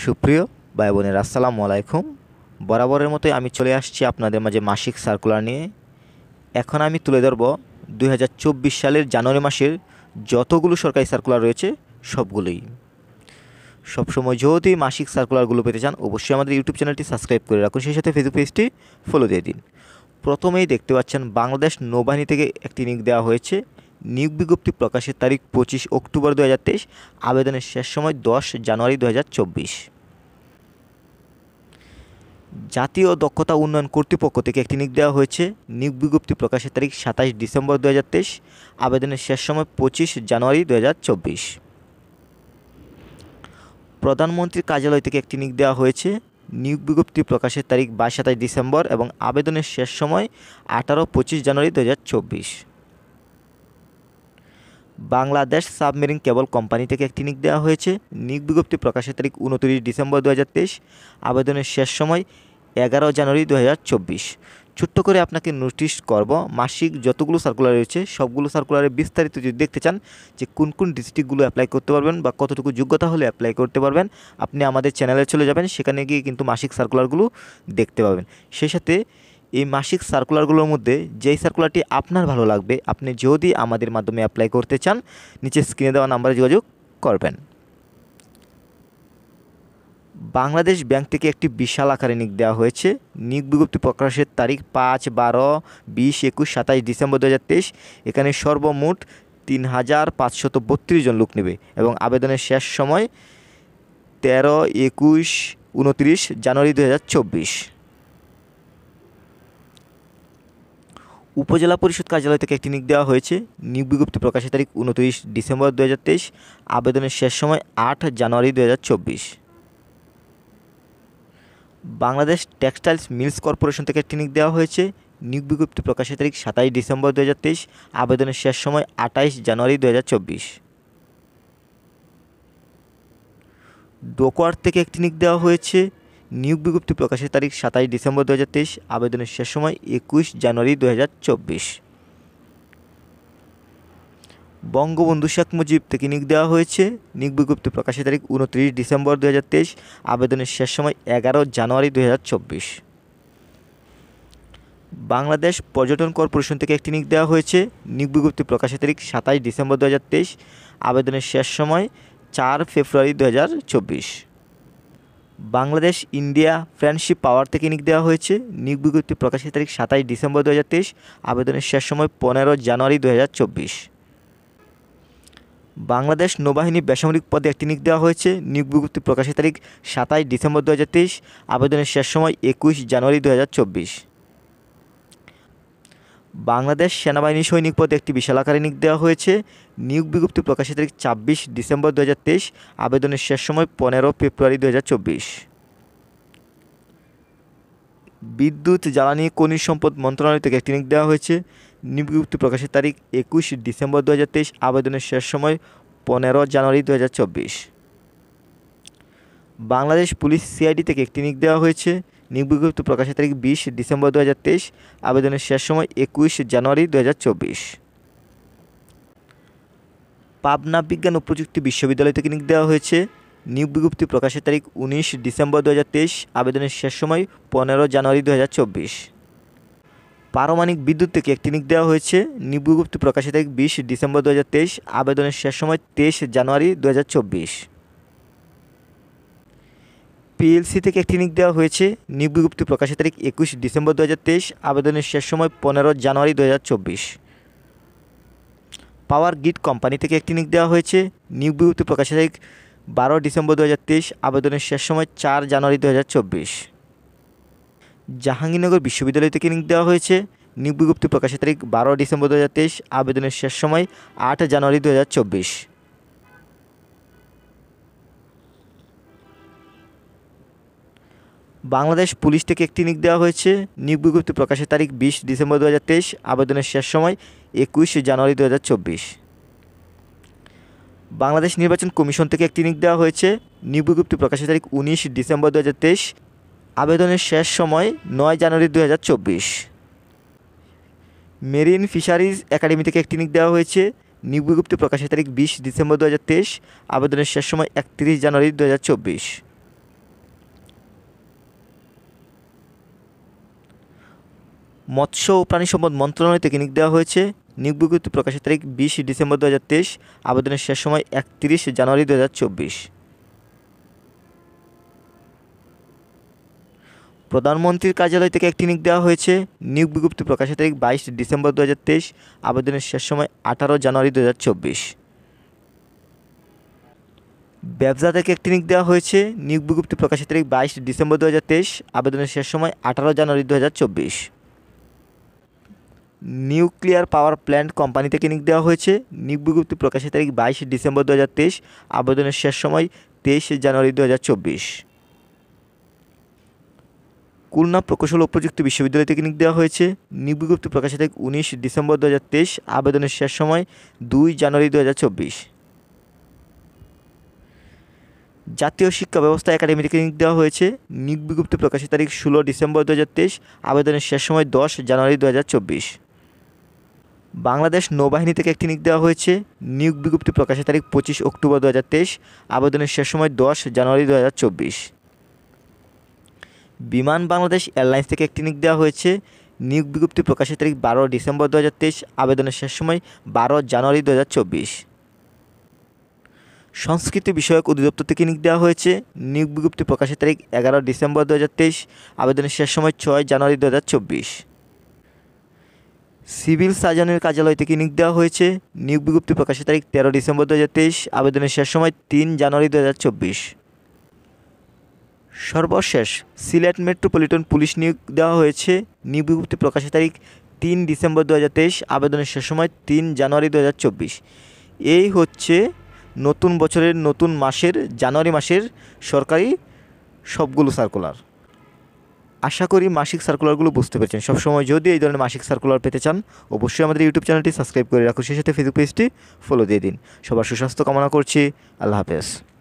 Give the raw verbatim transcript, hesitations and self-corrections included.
সুপ্রিয় ভাই বোনেরা, আসসালামু আলাইকুম। বরাবরের মতোই আমি চলে আসছি আপনাদের মাঝে মাসিক সার্কুলার নিয়ে। এখন আমি তুলে ধরব দুই হাজার চব্বিশ সালের জানুয়ারি মাসের যতগুলো সরকারি সার্কুলার রয়েছে সবগুলোই। সবসময় যদি মাসিক সার্কুলারগুলো পেতে চান অবশ্যই আমাদের ইউটিউব চ্যানেলটি সাবস্ক্রাইব করে রাখুন, সেই সাথে ফেসবুক পেজটি ফলো দিয়ে দিন। প্রথমেই দেখতে পাচ্ছেন বাংলাদেশ নৌবাহিনী থেকে একটি নিয়োগ দেওয়া হয়েছে। নিয়োগ বিজ্ঞপ্তি প্রকাশের তারিখ পঁচিশ অক্টোবর দু হাজার তেইশ, আবেদনের শেষ সময় দশ জানুয়ারি দু হাজার চব্বিশ। জাতীয় দক্ষতা উন্নয়ন কর্তৃপক্ষ থেকে একটি নিয়োগ দেওয়া হয়েছে। নিয়োগ বিজ্ঞপ্তি প্রকাশের তারিখ সাতাশ ডিসেম্বর দু হাজার তেইশ, আবেদনের শেষ সময় পঁচিশ জানুয়ারি দু হাজার চব্বিশ। প্রধানমন্ত্রীর কার্যালয় থেকে একটি নিয়োগ দেওয়া হয়েছে। নিয়োগ বিজ্ঞপ্তি প্রকাশের তারিখ বাইশ সাতাশ ডিসেম্বর এবং আবেদনের শেষ সময় আঠারো পঁচিশ জানুয়ারি দু হাজার চব্বিশ। বাংলাদেশ সাবমেরিন কেবল কোম্পানি থেকে একটি নিয়োগ দেওয়া হয়েছে। নিয়োগ বিজ্ঞপ্তি প্রকাশের তারিখ উনত্রিশ ডিসেম্বর দু হাজার তেইশ, আবেদনের শেষ সময় এগারো জানুয়ারি দু হাজার চব্বিশ। ছোট্ট করে আপনাকে নোটিশ করব, মাসিক যতগুলো সার্কুলার রয়েছে সবগুলো সার্কুলারের বিস্তারিত যদি দেখতে চান যে কোন কোন ডিস্ট্রিক্টগুলো অ্যাপ্লাই করতে পারবেন বা কতটুকু যোগ্যতা হলে অ্যাপ্লাই করতে পারবেন, আপনি আমাদের চ্যানেলে চলে যাবেন, সেখানে গিয়ে কিন্তু মাসিক সার্কুলারগুলো দেখতে পাবেন। সেই সাথে এই মাসিক সার্কুলারগুলোর মধ্যে যেই সার্কুলারটি আপনার ভালো লাগবে আপনি যদি আমাদের মাধ্যমে অ্যাপ্লাই করতে চান নিচে স্ক্রিনে দেওয়া নাম্বারে যোগাযোগ করবেন। বাংলাদেশ ব্যাংক থেকে একটি বিশাল আকারে নিয়োগ দেওয়া হয়েছে। নিয়োগ বিজ্ঞপ্তি প্রকাশের তারিখ পাঁচ বারো বিশ একুশ সাতাশ ডিসেম্বর দু হাজার তেইশ। এখানে সর্বমোট তিন হাজার পাঁচশত বত্রিশ জন লোক নেবে এবং আবেদনের শেষ সময় তেরো একুশ উনত্রিশ জানুয়ারি দু হাজার চব্বিশ। উপজেলা পরিষদ কার্যালয় থেকে একটি নিয়োগ দেওয়া হয়েছে। নিয়োগ বিজ্ঞপ্তি প্রকাশের তারিখ উনত্রিশ ডিসেম্বর দু হাজার তেইশ, আবেদনের শেষ সময় আট জানুয়ারি দু হাজার চব্বিশ। বাংলাদেশ টেক্সটাইলস মিলস কর্পোরেশন থেকে একটি নিয়োগ দেওয়া হয়েছে। নিয়োগ বিজ্ঞপ্তি প্রকাশের তারিখ সাতাশ ডিসেম্বর দু হাজার তেইশ, আবেদনের শেষ সময় আঠাইশ জানুয়ারি দু হাজার চব্বিশ। ডোকওয়ার্থ থেকে একটি নিয়োগ দেওয়া হয়েছে। নিয়োগ বিজ্ঞপ্তি প্রকাশের তারিখ সাতাশ ডিসেম্বর দু হাজার তেইশ, আবেদনের শেষ সময় একুশ জানুয়ারি দু হাজার চব্বিশ। বঙ্গবন্ধু শেখ মুজিব থেকে নিয়োগ দেওয়া হয়েছে। নিয়োগ বিজ্ঞপ্তি প্রকাশের তারিখ উনত্রিশ ডিসেম্বর দু হাজার তেইশ, আবেদনের শেষ সময় এগারো জানুয়ারি দু হাজার চব্বিশ। বাংলাদেশ পর্যটন কর্পোরেশন থেকে একটি নিয়োগ দেওয়া হয়েছে। নিয়োগ বিজ্ঞপ্তি প্রকাশের তারিখ সাতাশ ডিসেম্বর দু হাজার তেইশ, আবেদনের শেষ সময় চার ফেব্রুয়ারি দু হাজার চব্বিশ। বাংলাদেশ ইন্ডিয়া ফ্রেন্ডশিপ পাওয়ার থেকে নিয়োগ দেওয়া হয়েছে। নিয়োগ বিজ্ঞপ্তি প্রকাশের তারিখ সাতাশ ডিসেম্বর দু হাজার তেইশ, আবেদনের শেষ সময় পনেরো জানুয়ারি দু হাজার চব্বিশ। বাংলাদেশ নৌবাহিনী বেসামরিক পদে একটি নিয়োগ দেওয়া হয়েছে। নিয়োগ বিজ্ঞপ্তি প্রকাশের তারিখ সাতাশ ডিসেম্বর দু হাজার তেইশ, আবেদনের শেষ সময় একুশ জানুয়ারি দু হাজার চব্বিশ। বাংলাদেশ সেনাবাহিনী সৈনিক পদে একটি বিশাল আকারে নিয়োগ দেওয়া হয়েছে। নিয়োগ বিজ্ঞপ্তি প্রকাশের তারিখ ছাব্বিশ ডিসেম্বর দু হাজার তেইশ, আবেদনের শেষ সময় পনেরো ফেব্রুয়ারি দু হাজার চব্বিশ। বিদ্যুৎ জ্বালানি খনিজ সম্পদ মন্ত্রণালয় থেকে একটি নিয়োগ দেওয়া হয়েছে। নিয়োগ বিজ্ঞপ্তি প্রকাশের তারিখ একুশ ডিসেম্বর দু হাজার তেইশ, আবেদনের শেষ সময় পনেরো জানুয়ারি দু হাজার চব্বিশ। বাংলাদেশ পুলিশ সিআইডি থেকে একটি নিয়োগ দেওয়া হয়েছে। নিয়োগ বিজ্ঞপ্তি প্রকাশের তারিখ বিশ ডিসেম্বর দু হাজার তেইশ, আবেদনের শেষ সময় একুশ জানুয়ারি দু হাজার চব্বিশ। পাবনা বিজ্ঞান ও প্রযুক্তি বিশ্ববিদ্যালয় থেকে নিয়োগ দেওয়া হয়েছে। নিয়োগ বিজ্ঞপ্তি প্রকাশের তারিখ উনিশ ডিসেম্বর দু হাজার তেইশ, আবেদনের শেষ সময় পনেরো জানুয়ারি দু হাজার চব্বিশ। পারমাণবিক বিদ্যুৎ থেকে একটি নিয়োগ দেওয়া হয়েছে। নিয়োগ বিজ্ঞপ্তি প্রকাশের তারিখ বিশ ডিসেম্বর দু হাজার তেইশ, আবেদনের শেষ সময় তেইশ জানুয়ারি দু হাজার চব্বিশ। পিএলসি থেকে একটি নিয়োগ দেওয়া হয়েছে। নিয়োগ বিজ্ঞপ্তি প্রকাশের তারিখ একুশ ডিসেম্বর দু হাজার তেইশ, আবেদনের শেষ সময় পনেরো জানুয়ারি দু হাজার চব্বিশ। পাওয়ার গ্রিড কোম্পানি থেকে একটি নিয়োগ দেওয়া হয়েছে। নিয়োগ বিজ্ঞপ্তি প্রকাশের তারিখ বারো ডিসেম্বর দু হাজার তেইশ, আবেদনের শেষ সময় চার জানুয়ারি দু হাজার চব্বিশ। জাহাঙ্গীরনগর বিশ্ববিদ্যালয় থেকে নিয়োগ দেওয়া হয়েছে। নিয়োগ বিজ্ঞপ্তি প্রকাশের তারিখ বারো ডিসেম্বর দু হাজার তেইশ, আবেদনের শেষ সময় আট জানুয়ারি দু হাজার চব্বিশ। বাংলাদেশ পুলিশ থেকে একটি নিয়োগ দেওয়া হয়েছে। নিয়োগ বিজ্ঞপ্তি প্রকাশের তারিখ বিশ ডিসেম্বর দু হাজার তেইশ, আবেদনের শেষ সময় একুশ জানুয়ারি দু হাজার চব্বিশ। বাংলাদেশ নির্বাচন কমিশন থেকে একটি নিয়োগ দেওয়া হয়েছে। নিয়োগ বিজ্ঞপ্তি প্রকাশের তারিখ উনিশ ডিসেম্বর দু হাজার তেইশ, আবেদনের শেষ সময় নয় জানুয়ারি দু হাজার চব্বিশ। মেরিন ফিশারিজ একাডেমি থেকে একটি নিয়োগ দেওয়া হয়েছে। নিয়োগ বিজ্ঞপ্তি প্রকাশের তারিখ বিশ ডিসেম্বর দু হাজার তেইশ, আবেদনের শেষ সময় একত্রিশ জানুয়ারি দু হাজার চব্বিশ। মৎস্য ও প্রাণী সম্পদ মন্ত্রণালয় থেকে নিয়োগ দেওয়া হয়েছে। নিয়োগ বিজ্ঞপ্তি প্রকাশের তারিখ বিশ ডিসেম্বর দু হাজার তেইশ, আবেদনের শেষ সময় একত্রিশ জানুয়ারি দু হাজার চব্বিশ। প্রধানমন্ত্রীর কার্যালয় থেকে একটি নিয়োগ দেওয়া হয়েছে। নিয়োগ বিজ্ঞপ্তি প্রকাশের তারিখ বাইশ ডিসেম্বর দু হাজার তেইশ, আবেদনের শেষ সময় আঠারো জানুয়ারি দু হাজার চব্বিশ। ব্যবসা থেকে একটি নিয়োগ দেওয়া হয়েছে। নিয়োগ বিজ্ঞপ্তি প্রকাশের তারিখ বাইশ ডিসেম্বর দু হাজার তেইশ, আবেদনের শেষ সময় আঠারো জানুয়ারি দু হাজার চব্বিশ। নিউক্লিয়ার পাওয়ার প্ল্যান্ট কোম্পানি থেকে নিয়োগ দেওয়া হয়েছে। নিয়োগ বিজ্ঞপ্তি প্রকাশের তারিখ বাইশ ডিসেম্বর দু হাজার তেইশ, আবেদনের শেষ সময় তেইশ জানুয়ারি দু হাজার চব্বিশ। খুলনা প্রকৌশল ও প্রযুক্তি বিশ্ববিদ্যালয় থেকে নিয়োগ দেওয়া হয়েছে। নিয়োগ বিজ্ঞপ্তি প্রকাশের তারিখ উনিশ ডিসেম্বর দু হাজার তেইশ, আবেদনের শেষ সময় দুই জানুয়ারি দু হাজার চব্বিশ। জাতীয় শিক্ষা ব্যবস্থা একাডেমি থেকে নিয়োগ দেওয়া হয়েছে। নিয়োগ বিজ্ঞপ্তি প্রকাশের তারিখ ষোলো ডিসেম্বর দু হাজার তেইশ, আবেদনের শেষ সময় দশ জানুয়ারি দু হাজার চব্বিশ। বাংলাদেশ নৌবাহিনী থেকে একটি নিয়োগ দেওয়া হয়েছে। নিয়োগ বিজ্ঞপ্তি প্রকাশের তারিখ পঁচিশ অক্টোবর দু হাজার তেইশ, আবেদনের শেষ সময় দশ জানুয়ারি দু হাজার চব্বিশ। বিমান বাংলাদেশ এয়ারলাইন্স থেকে একটি নিয়োগ দেওয়া হয়েছে। নিয়োগ বিজ্ঞপ্তি প্রকাশের তারিখ বারো ডিসেম্বর দু হাজার তেইশ, আবেদনের শেষ সময় বারো জানুয়ারি দু হাজার চব্বিশ। সংস্কৃতি বিষয়ক অধিদপ্তর থেকে নিয়োগ দেওয়া হয়েছে। নিয়োগ বিজ্ঞপ্তি প্রকাশের তারিখ এগারো ডিসেম্বর দু হাজার তেইশ, আবেদনের শেষ সময় ছয় জানুয়ারি দু হাজার চব্বিশ। সিভিল সার্জনের কার্যালয় থেকে নিয়োগ দেওয়া হয়েছে। নিয়োগ বিজ্ঞপ্তি প্রকাশের তারিখ তেরো ডিসেম্বর দু হাজার তেইশ, আবেদনের শেষ সময় তিন জানুয়ারি দু হাজার চব্বিশ। সর্বশেষ সিলেট মেট্রোপলিটন পুলিশ নিয়োগ দেওয়া হয়েছে। নিয়োগ বিজ্ঞপ্তি প্রকাশের তারিখ তিন ডিসেম্বর দু হাজার তেইশ, আবেদনের শেষ সময় তিন জানুয়ারি দু হাজার চব্বিশ। এই হচ্ছে নতুন বছরের নতুন মাসের জানুয়ারি মাসের সরকারি সবগুলো সার্কুলার। আশা করি মাসিক সার্কুলারগুলো বুঝতে পেরেছেন। সবসময় যদি এই ধরনের মাসিক সার্কুলার পেতে চান অবশ্যই আমাদের ইউটিউব চ্যানেলটি সাবস্ক্রাইব করে রাখুন, সেই সাথে ফেসবুক পেজটি ফলো দিয়ে দিন। সবার সুস্বাস্থ্য কামনা করছি। আল্লাহ হাফেজ।